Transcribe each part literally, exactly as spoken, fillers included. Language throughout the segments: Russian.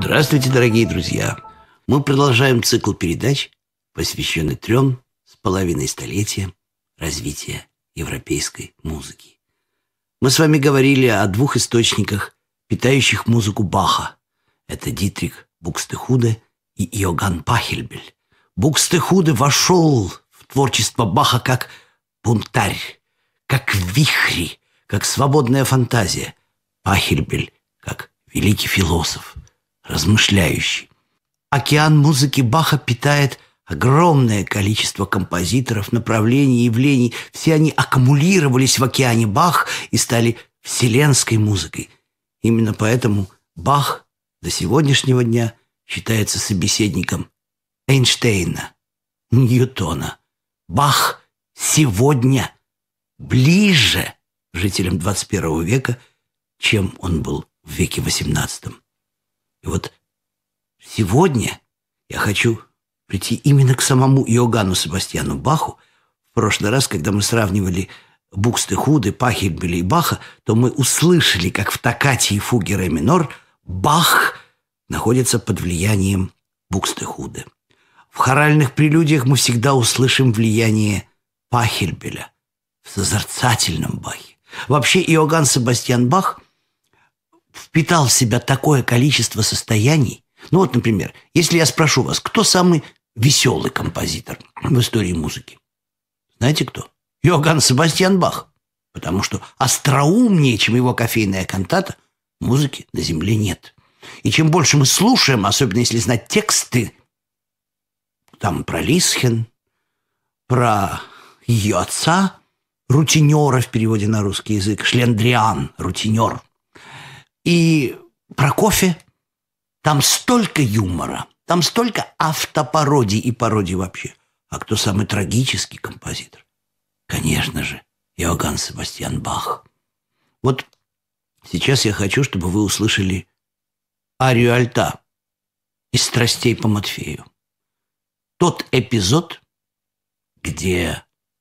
Здравствуйте, дорогие друзья! Мы продолжаем цикл передач, посвященный трем с половиной столетиям развития европейской музыки. Мы с вами говорили о двух источниках, питающих музыку Баха. Это Дитрих Букстехуде и Иоганн Пахельбель. Букстехуде вошел в творчество Баха как бунтарь, как вихри, как свободная фантазия. Пахельбель как великий философ, размышляющий. Океан музыки Баха питает огромное количество композиторов, направлений, явлений. Все они аккумулировались в океане Бах и стали вселенской музыкой. Именно поэтому Бах до сегодняшнего дня считается собеседником Эйнштейна, Ньютона. Бах сегодня ближе жителям двадцать первого века, чем он был в веке восемнадцатом. И вот сегодня я хочу прийти именно к самому Иоганну Себастьяну Баху. В прошлый раз, когда мы сравнивали Букстехуде, Пахельбеля и Баха, то мы услышали, как в токкате и фуге ре минор Бах находится под влиянием Букстехуде. В хоральных прелюдиях мы всегда услышим влияние Пахельбеля в созерцательном Бахе. Вообще Иоганн Себастьян Бах впитал в себя такое количество состояний. Ну вот, например, если я спрошу вас, кто самый веселый композитор в истории музыки? Знаете кто? Иоганн Себастьян Бах. Потому что остроумнее, чем его кофейная кантата, музыки на земле нет. И чем больше мы слушаем, особенно если знать тексты, там про Лисхен, про ее отца, рутинера в переводе на русский язык, Шлендриан, рутинер, и про кофе, там столько юмора, там столько автопародий и пародий вообще. А кто самый трагический композитор? Конечно же, Иоганн Себастьян Бах. Вот сейчас я хочу, чтобы вы услышали арию альта из «Страстей по Матфею». Тот эпизод, где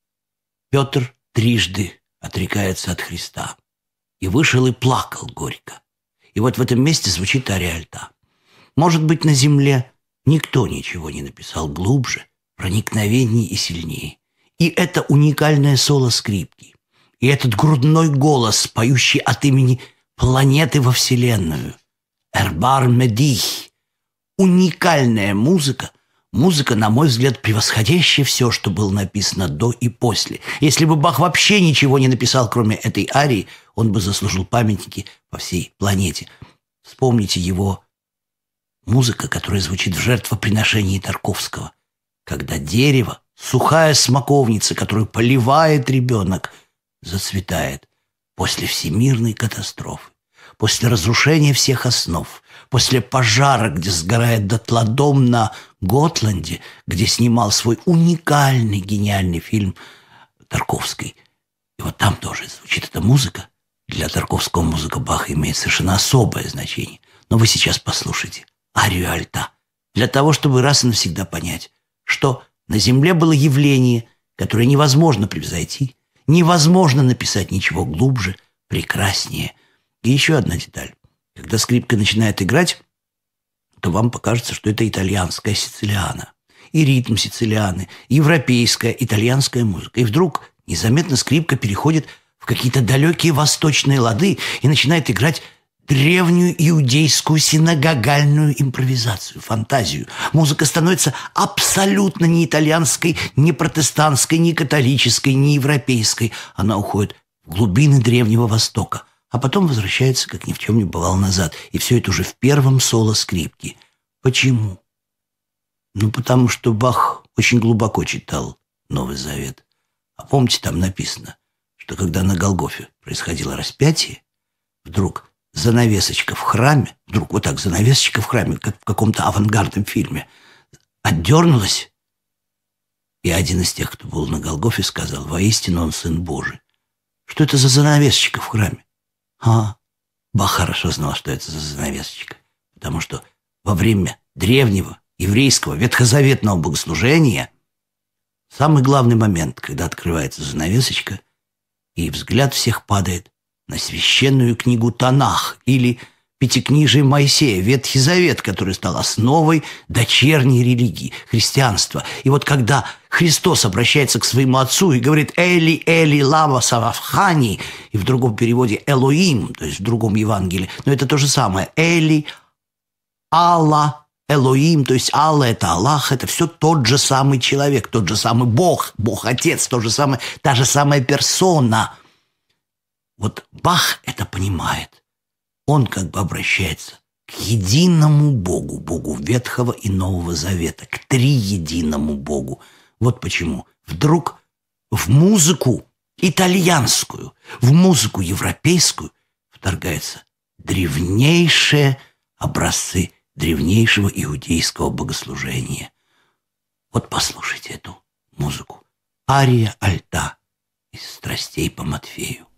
Петр трижды отрекается от Христа и вышел и плакал горько. И вот в этом месте звучит ария альта. Может быть, на земле никто ничего не написал глубже, проникновеннее и сильнее. И это уникальное соло скрипки, и этот грудной голос, поющий от имени планеты во Вселенную. Эрбар Медих. Уникальная музыка, музыка, на мой взгляд, превосходящая все, что было написано до и после. Если бы Бах вообще ничего не написал, кроме этой арии, он бы заслужил памятники по всей планете. Вспомните его музыка, которая звучит в жертвоприношении Тарковского. Когда дерево, сухая смоковница, которую поливает ребенок, зацветает после всемирной катастрофы, после разрушения всех основ, после пожара, где сгорает дотла дом на Готланде, где снимал свой уникальный, гениальный фильм Тарковский. И вот там тоже звучит эта музыка. Для Тарковского музыка Баха имеет совершенно особое значение. Но вы сейчас послушайте арию альта, для того, чтобы раз и навсегда понять, что на земле было явление, которое невозможно превзойти, невозможно написать ничего глубже, прекраснее. И еще одна деталь. Когда скрипка начинает играть, то вам покажется, что это итальянская сицилиана. И ритм сицилианы, и европейская, итальянская музыка. И вдруг незаметно скрипка переходит в какие-то далекие восточные лады и начинает играть древнюю иудейскую синагогальную импровизацию, фантазию. Музыка становится абсолютно не итальянской, не протестантской, не католической, не европейской. Она уходит в глубины Древнего Востока, а потом возвращается, как ни в чем не бывало, назад. И все это уже в первом соло скрипки. Почему? Ну, потому что Бах очень глубоко читал Новый Завет. А помните, там написано, что когда на Голгофе происходило распятие, вдруг занавесочка в храме, вдруг вот так занавесочка в храме, как в каком-то авангардном фильме, отдернулась, и один из тех, кто был на Голгофе, сказал: «Воистину он Сын Божий». Что это за занавесочка в храме? А, Бах хорошо знал, что это за занавесочка, потому что во время древнего еврейского ветхозаветного богослужения самый главный момент, когда открывается занавесочка, и взгляд всех падает на священную книгу Танах, или, Пятикнижие Моисея, Ветхий Завет, который стал основой дочерней религии, христианства. И вот когда Христос обращается к своему отцу и говорит «Эли, Эли, лама савахани», и в другом переводе «Элоим», то есть в другом Евангелии, но это то же самое «Эли, Алла, Элоим», то есть Алла – это Аллах, это все тот же самый человек, тот же самый Бог, Бог-Отец, тот же самый, та же самая персона. Вот Бах это понимает. Он как бы обращается к единому Богу, Богу Ветхого и Нового Завета, к триединому Богу. Вот почему вдруг в музыку итальянскую, в музыку европейскую вторгаются древнейшие образцы древнейшего иудейского богослужения. Вот послушайте эту музыку. Ария альта из «Страстей по Матфею».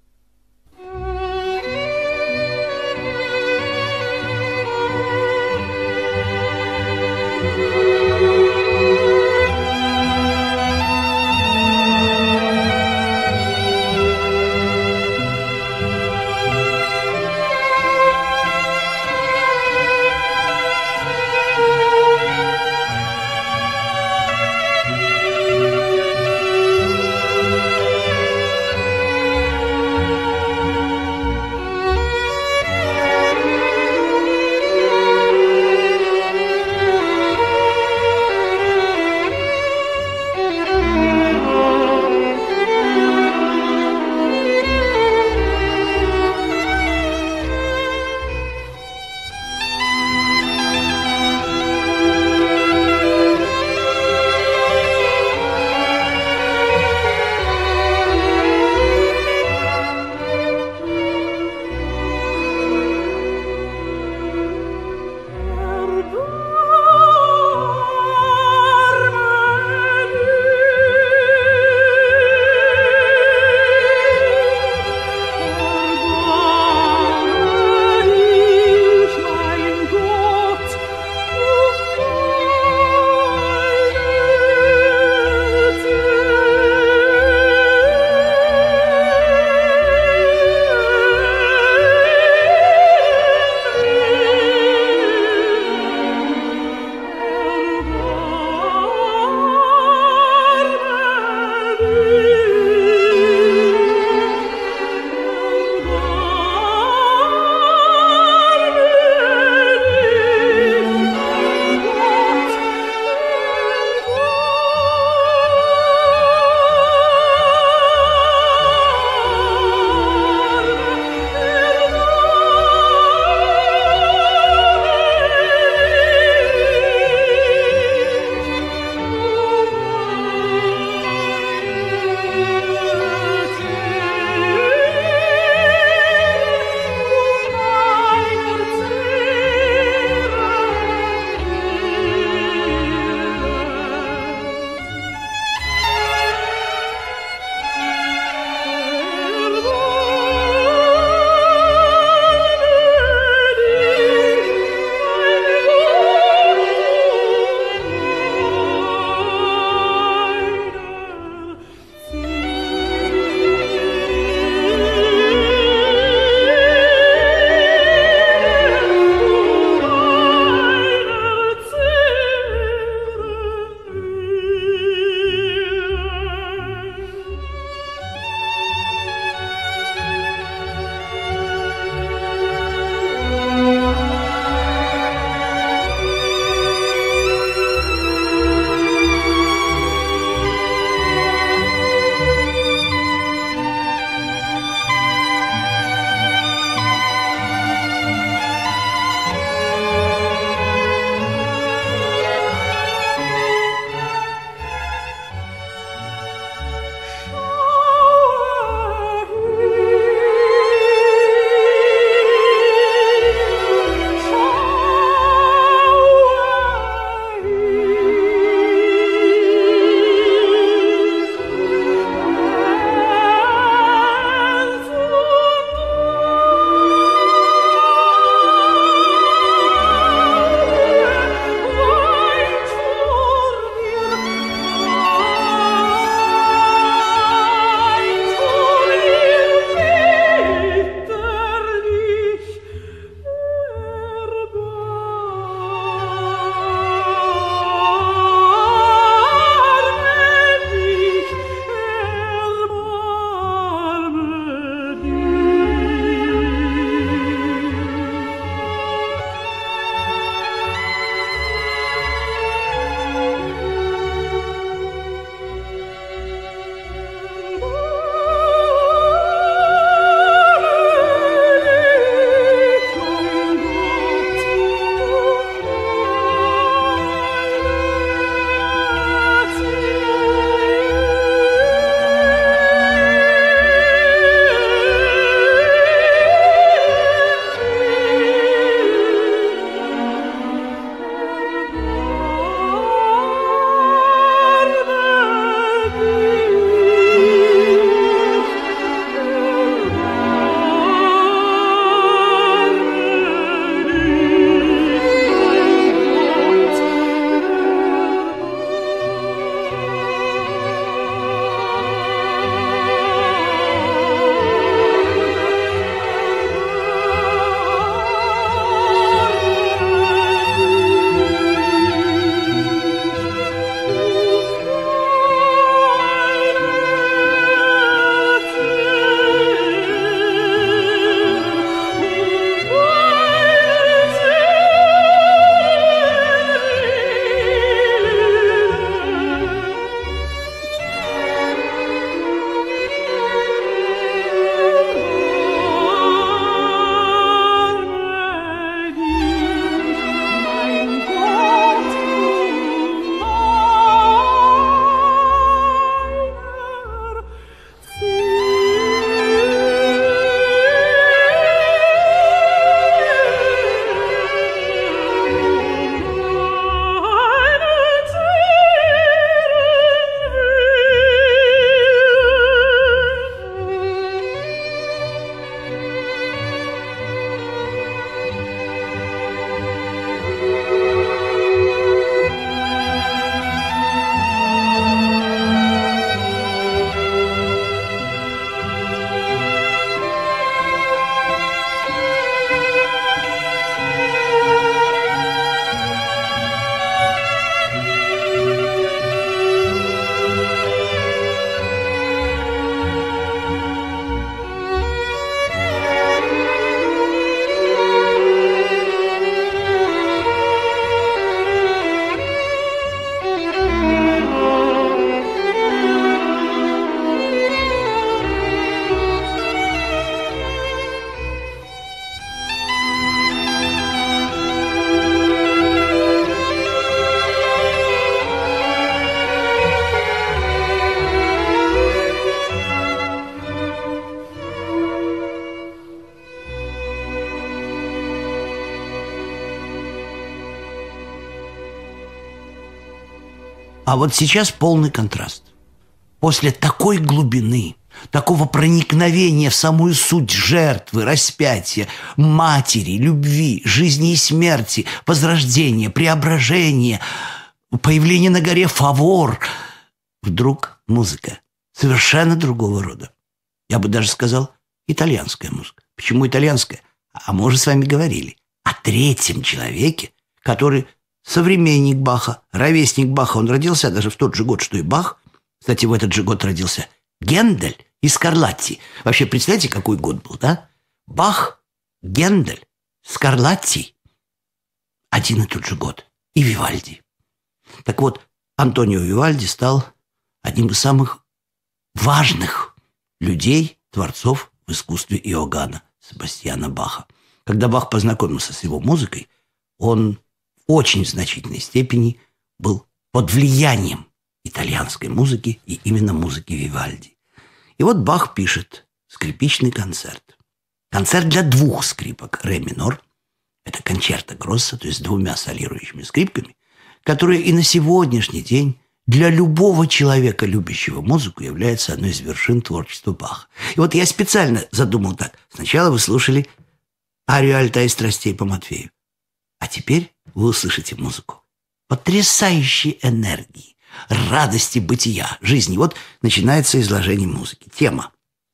А вот сейчас полный контраст. После такой глубины, такого проникновения в самую суть жертвы, распятия, матери, любви, жизни и смерти, возрождения, преображения, появления на горе Фавор, вдруг музыка совершенно другого рода. Я бы даже сказал, итальянская музыка. Почему итальянская? А мы уже с вами говорили о третьем человеке, который современник Баха, ровесник Баха. Он родился даже в тот же год, что и Бах. Кстати, в этот же год родился Гендель и Скарлатти. Вообще, представляете, какой год был, да? Бах, Гендель, Скарлатти. Один и тот же год. И Вивальди. Так вот, Антонио Вивальди стал одним из самых важных людей, творцов в искусстве Иоганна Себастьяна Баха. Когда Бах познакомился с его музыкой, он в очень значительной степени был под влиянием итальянской музыки и именно музыки Вивальди. И вот Бах пишет скрипичный концерт. Концерт для двух скрипок ре минор. Это кончерто гросса, то есть с двумя солирующими скрипками, которые и на сегодняшний день для любого человека, любящего музыку, является одной из вершин творчества Баха. И вот я специально задумал так. Сначала вы слушали арию альта и страстей по Матфею. А теперь вы услышите музыку потрясающей энергии, радости бытия, жизни. Вот начинается изложение музыки. Тема.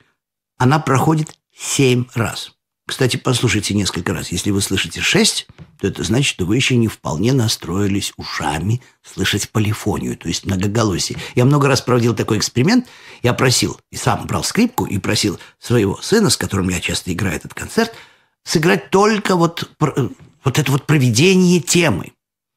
Она проходит семь раз. Кстати, послушайте несколько раз. Если вы слышите шесть, то это значит, что вы еще не вполне настроились ушами слышать полифонию, то есть многоголосие. Я много раз проводил такой эксперимент. Я просил, и сам брал скрипку, и просил своего сына, с которым я часто играю этот концерт, сыграть только вот, вот это вот проведение темы.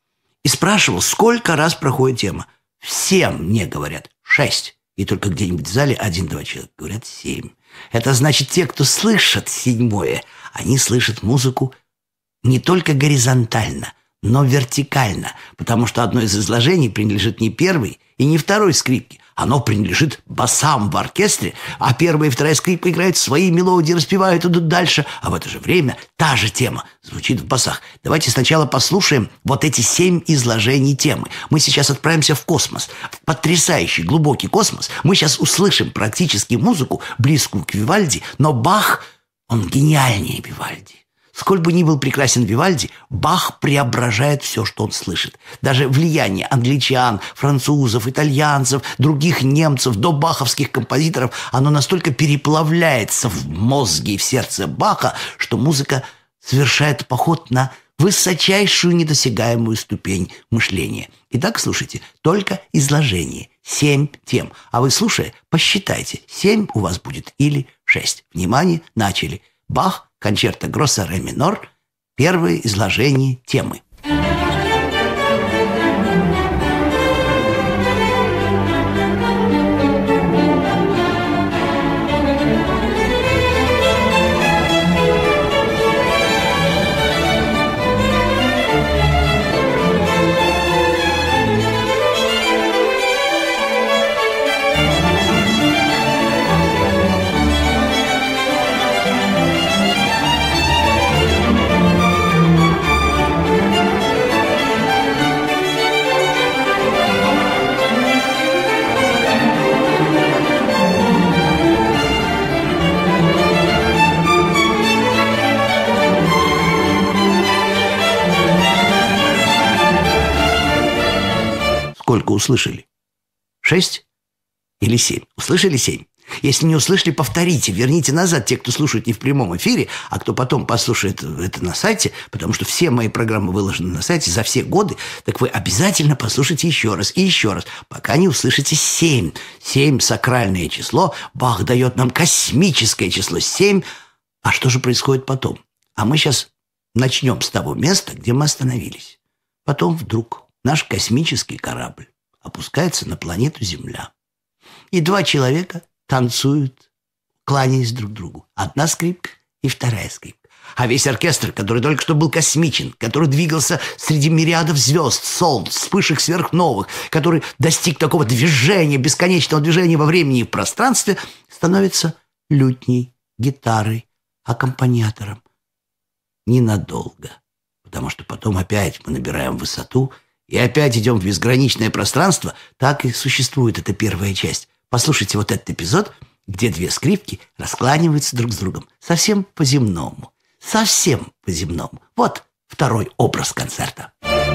И спрашивал, сколько раз проходит тема. Все мне говорят шесть. И только где-нибудь в зале один-два человека говорят семь. Это значит, те, кто слышат седьмое, они слышат музыку не только горизонтально, но вертикально, потому что одно из изложений принадлежит не первой и не второй скрипке. Оно принадлежит басам в оркестре, а первая и вторая скрипка играют свои мелодии, распевают, идут дальше, а в это же время та же тема звучит в басах. Давайте сначала послушаем вот эти семь изложений темы. Мы сейчас отправимся в космос, в потрясающий глубокий космос. Мы сейчас услышим практически музыку, близкую к Вивальди, но Бах, он гениальнее Вивальди. Сколь бы ни был прекрасен Вивальди, Бах преображает все, что он слышит. Даже влияние англичан, французов, итальянцев, других немцев, до баховских композиторов, оно настолько переплавляется в мозге и в сердце Баха, что музыка совершает поход на высочайшую недосягаемую ступень мышления. Итак, слушайте, только изложение. Семь тем. А вы, слушая, посчитайте. Семь у вас будет или шесть. Внимание, начали. Бах. Кончерто гросса ре минор. Первое изложение темы. Сколько услышали? Шесть или семь? Услышали семь? Если не услышали, повторите, верните назад те, кто слушает не в прямом эфире, а кто потом послушает это на сайте, потому что все мои программы выложены на сайте за все годы, так вы обязательно послушайте еще раз и еще раз, пока не услышите семь. Семь – сакральное число. Бах дает нам космическое число семь. А что же происходит потом? А мы сейчас начнем с того места, где мы остановились. Потом вдруг наш космический корабль опускается на планету Земля. И два человека танцуют, кланяясь друг другу. Одна скрипка и вторая скрипка. А весь оркестр, который только что был космичен, который двигался среди мириадов звезд, солнц, вспышек сверхновых, который достиг такого движения, бесконечного движения во времени и в пространстве, становится лютней, гитарой, аккомпаниатором. Ненадолго. Потому что потом опять мы набираем высоту, и опять идем в безграничное пространство, так и существует эта первая часть. Послушайте вот этот эпизод, где две скрипки раскланиваются друг с другом. Совсем по-земному. Совсем по-земному. Вот второй образ концерта.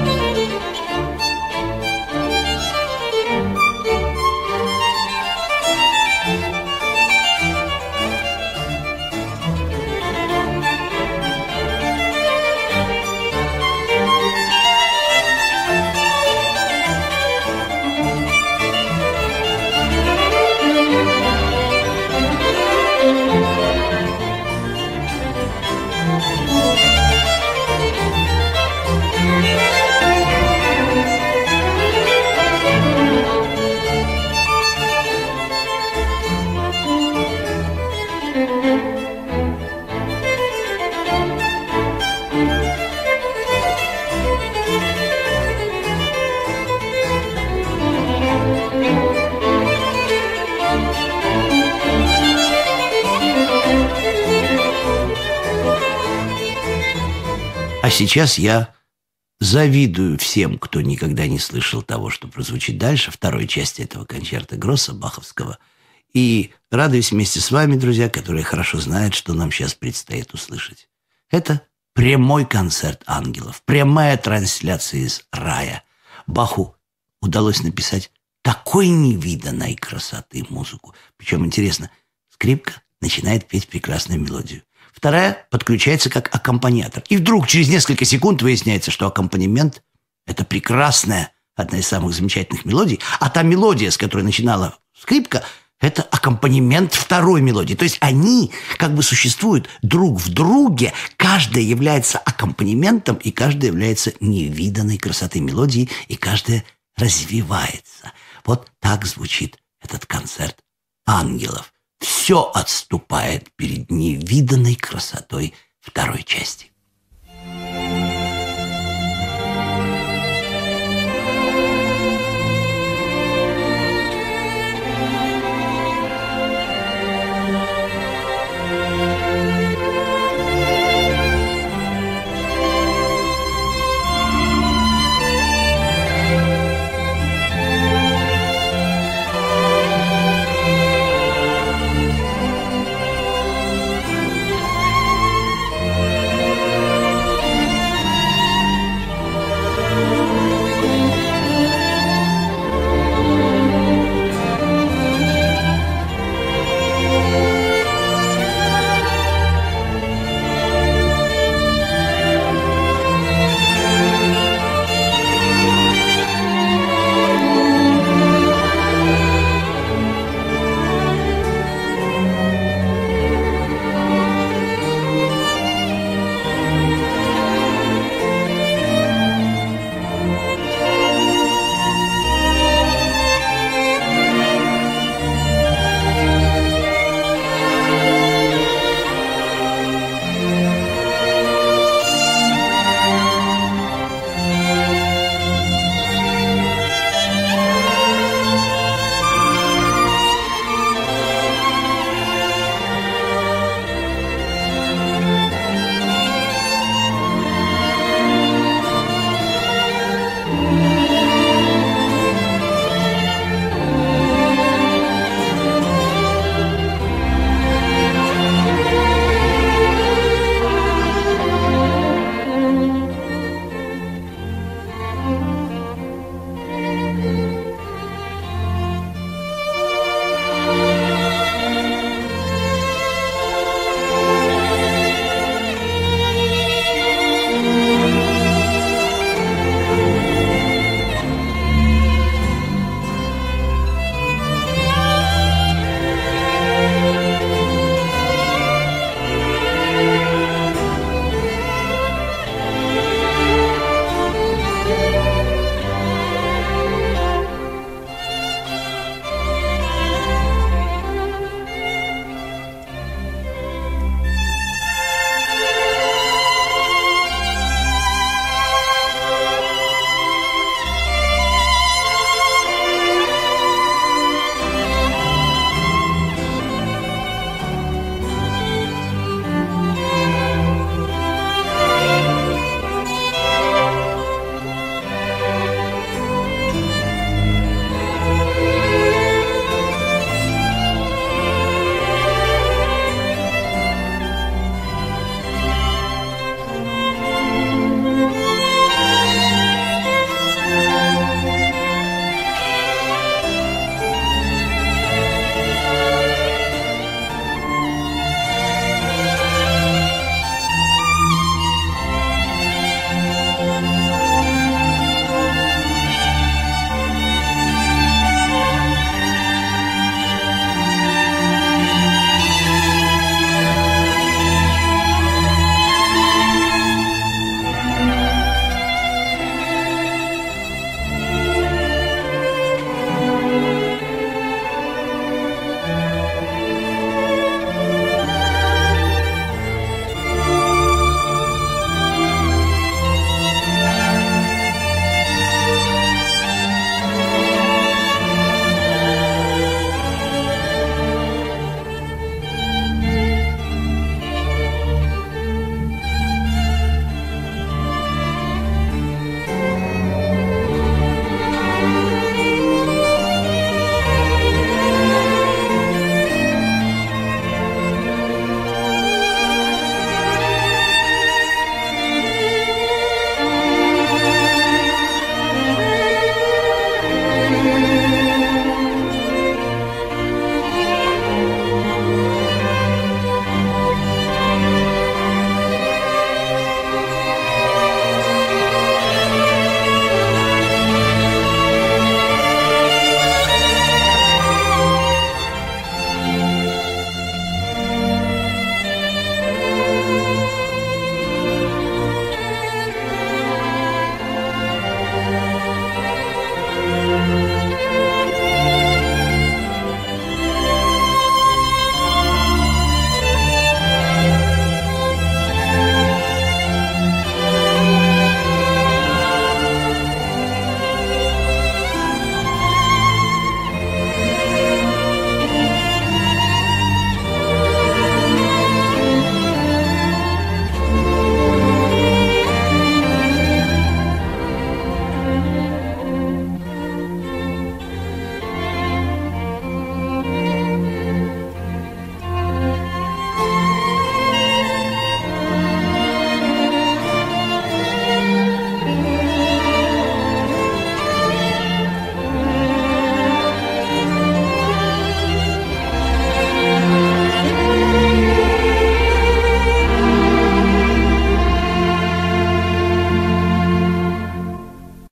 А сейчас я завидую всем, кто никогда не слышал того, что прозвучит дальше, второй части этого концерта Гросса баховского, и радуюсь вместе с вами, друзья, которые хорошо знают, что нам сейчас предстоит услышать. Это прямой концерт ангелов, прямая трансляция из рая. Баху удалось написать такой невиданной красоты музыку. Причем, интересно, скрипка начинает петь прекрасную мелодию. Вторая подключается как аккомпаниатор. И вдруг через несколько секунд выясняется, что аккомпанемент – это прекрасная, одна из самых замечательных мелодий. А та мелодия, с которой начинала скрипка, это аккомпанемент второй мелодии. То есть они как бы существуют друг в друге. Каждая является аккомпанементом, и каждая является невиданной красоты мелодии, и каждая развивается. Вот так звучит этот концерт ангелов. Все отступает перед невиданной красотой второй части.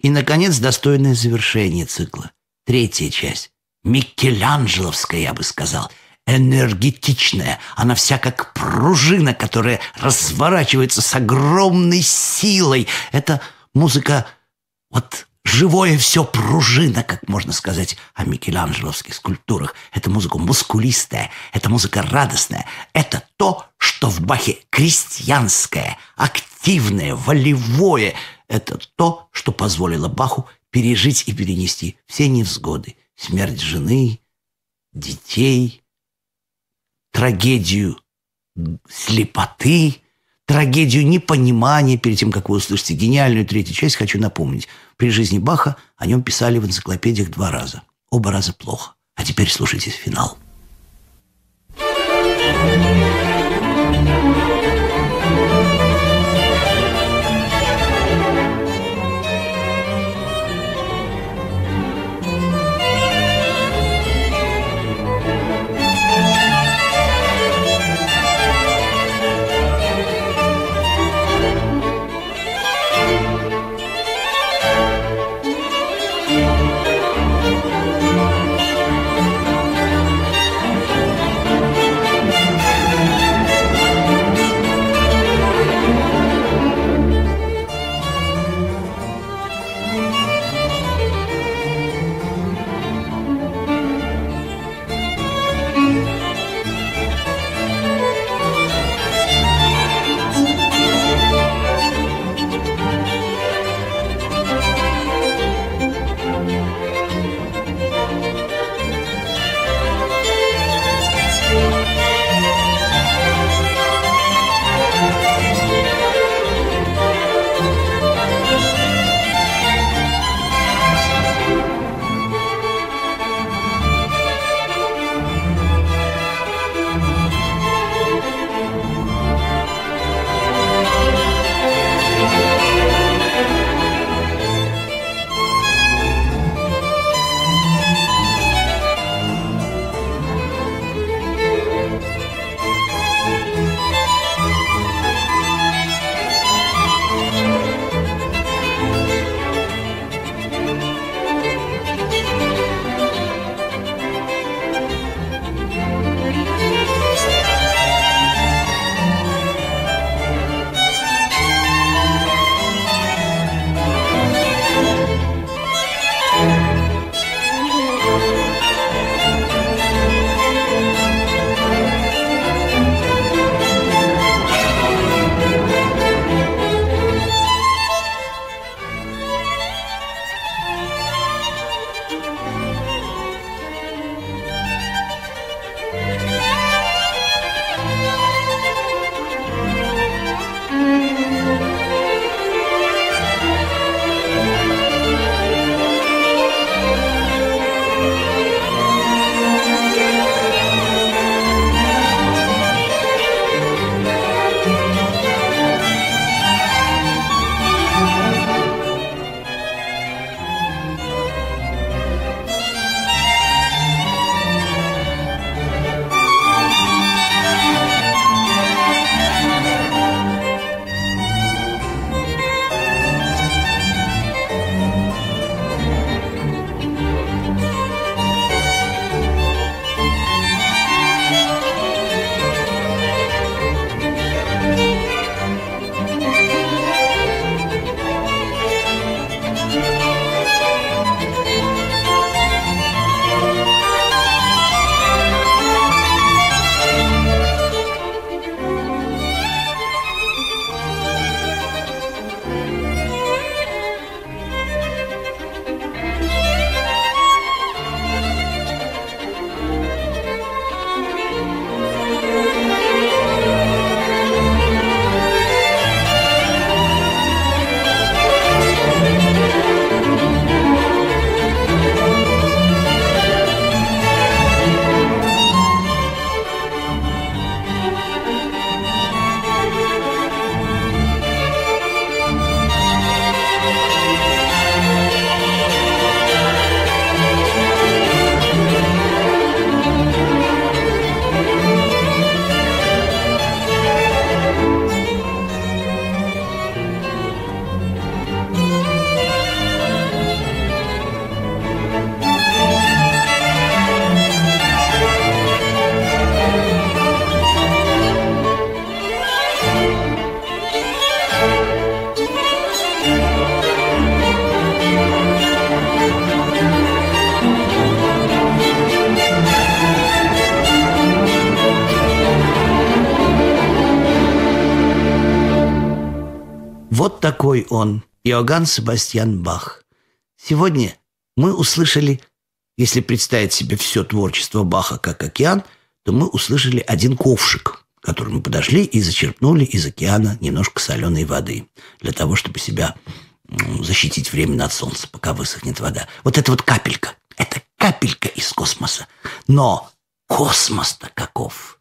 И, наконец, достойное завершение цикла. Третья часть. Микеланджеловская, я бы сказал. Энергетичная. Она вся как пружина, которая разворачивается с огромной силой. Это музыка, вот живое все пружина, как можно сказать о микеланджеловских скульптурах. Это музыка мускулистая, это музыка радостная. Это то, что в Бахе крестьянское, активное, волевое. Это то, что позволило Баху пережить и перенести все невзгоды. Смерть жены, детей, трагедию слепоты, трагедию непонимания. Перед тем, как вы услышите гениальную третью часть, хочу напомнить. При жизни Баха о нем писали в энциклопедиях два раза. Оба раза плохо. А теперь слушайте финал. Вот такой он, Иоганн Себастьян Бах. Сегодня мы услышали, если представить себе все творчество Баха как океан, то мы услышали один ковшик, который мы подошли и зачерпнули из океана немножко соленой воды для того, чтобы себя защитить временно от солнца, пока высохнет вода. Вот это вот капелька, это капелька из космоса. Но космос-то каков!